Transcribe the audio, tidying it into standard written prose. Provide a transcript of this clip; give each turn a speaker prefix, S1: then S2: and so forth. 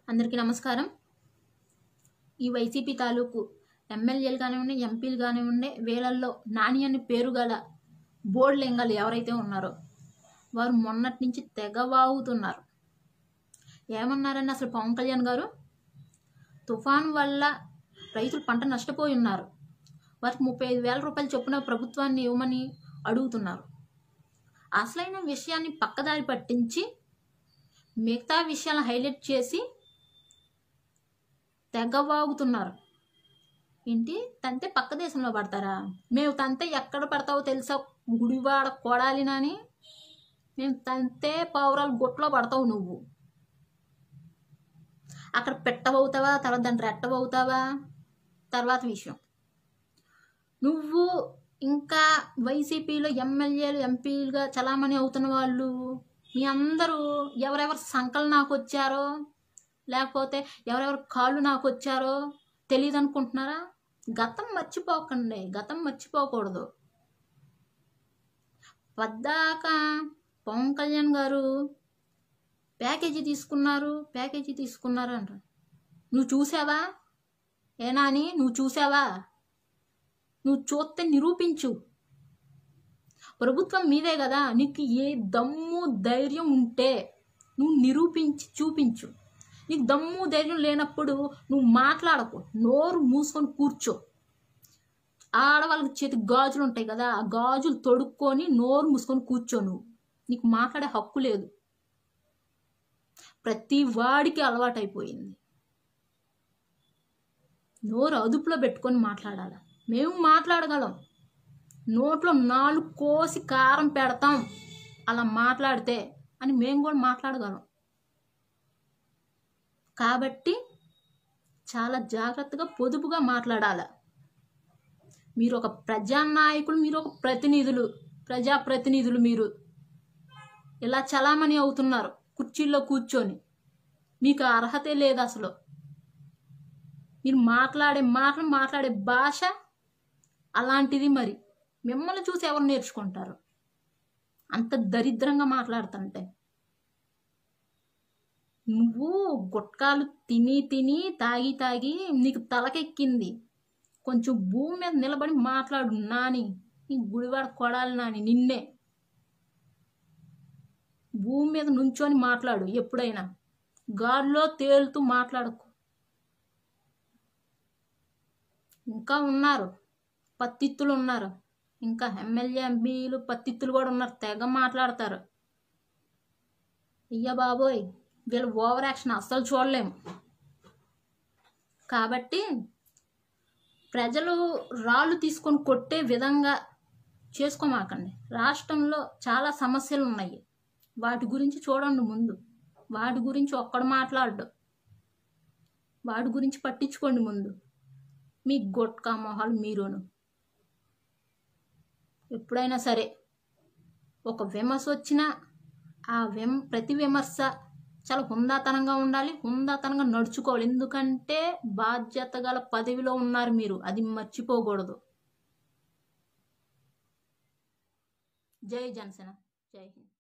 S1: అందరికీ నమస్కారం. ఈ వైసీపీ తాలూకు ఎమ్మెల్యేలు కానివ్వండి, ఎంపీలు కానివ్వండి, వేలల్లో నాని అని పేరు గల బోర్డు లింగాలు ఎవరైతే ఉన్నారో వారు మొన్నటి నుంచి తెగ వాగుతున్నారు. ఏమన్నారని అసలు పవన్ కళ్యాణ్ గారు తుఫాను వల్ల రైతులు పంట నష్టపోయి ఉన్నారు, వారికి 35,000 రూపాయలు చొప్పున ప్రభుత్వాన్ని ఇవ్వమని అడుగుతున్నారు. అసలైన విషయాన్ని పక్కదారి పట్టించి మిగతా విషయాలను హైలైట్ చేసి తెగ వాగుతున్నారు. ఏంటి తంతే పక్క దేశంలో పడతారా? మేము తంతే ఎక్కడ పడతావో తెలుసా, గుడివాడ కొడాలి నాని, మేము తంతే పావురాలు గుట్లో పడతావు, నువ్వు అక్కడ పెట్టబోతావా, తర్వాత దాన్ని రెట్టబోతావా తర్వాత విషయం. నువ్వు ఇంకా వైసీపీలో ఎమ్మెల్యేలు ఎంపీలుగా చలామణి అవుతున్న వాళ్ళు మీ అందరూ ఎవరెవరు సంకలు నాకు వచ్చారో లేకపోతే ఎవరెవరు కాళ్ళు నాకు వచ్చారో తెలియదు అనుకుంటున్నారా? గతం మర్చిపోకండి, గతం మర్చిపోకూడదు. పద్దాక పవన్ కళ్యాణ్ గారు ప్యాకేజీ తీసుకున్నారు అంట. నువ్వు చూసావా? ఏనా అని నువ్వు చూసావా? నువ్వు చూస్తే నిరూపించు. ప్రభుత్వం మీదే కదా, నీకు ఏ దమ్ము ధైర్యం ఉంటే నువ్వు నిరూపించి చూపించు. నీకు దమ్ము ధైర్యం లేనప్పుడు నువ్వు మాట్లాడకు, నోరు మూసుకొని కూర్చో. ఆడవాళ్ళకి చేతి గాజులు ఉంటాయి కదా, ఆ గాజులు తొడుక్కొని నోరు మూసుకొని కూర్చో. నీకు మాట్లాడే హక్కు లేదు. ప్రతి వాడికి అలవాటైపోయింది. నోరు అదుపులో పెట్టుకొని మాట్లాడాలి. మేము మాట్లాడగలం, నోట్లో 4 కోసి కారం పెడతాం అలా మాట్లాడితే అని మేము కూడా మాట్లాడగలం. కాబట్టి చాలా జాగ్రత్తగా పొదుపుగా మాట్లాడాలి. మీరు ఒక ప్రజానాయకులు, మీరు ఒక ప్రజాప్రతినిధులు. మీరు ఇలా చలామణి అవుతున్నారు కుర్చీల్లో కూర్చొని. మీకు అర్హతే లేదు అసలు. మీరు మాట్లాడే భాష అలాంటిది. మరి మిమ్మల్ని చూసి ఎవరు నేర్చుకుంటారు అంత దరిద్రంగా మాట్లాడుతుంటే? నువ్వు గుట్కాలు తిని తాగి నీకు తలకెక్కింది. కొంచెం భూమి మీద నిలబడి మాట్లాడు నాని, నీ గుడివాడ కొడాలి నాని. నిన్నే భూమి మీద నుంచొని మాట్లాడు. ఎప్పుడైనా గాల్లో తేలుతూ మాట్లాడకు. ఇంకా ఉన్నారు పత్తిత్తులు ఉన్నారు, ఇంకా ఎమ్మెల్యే ఎంపీలు పత్తిత్తులు కూడా ఉన్నారు, తెగ మాట్లాడతారు. అయ్యా బాబోయ్, వీళ్ళు ఓవర్ యాక్షన్ అస్సలు చూడలేము. కాబట్టి ప్రజలు రాళ్ళు తీసుకొని కొట్టే విధంగా చేసుకోమాకండి. రాష్ట్రంలో చాలా సమస్యలు ఉన్నాయి, వాటి గురించి చూడండి ముందు. వాటి గురించి ఒక్కడు మాట్లాడు, వాటి గురించి పట్టించుకోండి ముందు. మీ గొట్కా మొహాలు మీరును. ఎప్పుడైనా సరే ఒక విమర్శ వచ్చినా ఆ ప్రతి విమర్శ చాలా హుందాతనంగా ఉండాలి, హుందాతనంగా నడుచుకోవాలి. ఎందుకంటే బాధ్యత గల పదవిలో ఉన్నారు మీరు, అది మర్చిపోకూడదు. జై జనసేన, జై హింద్.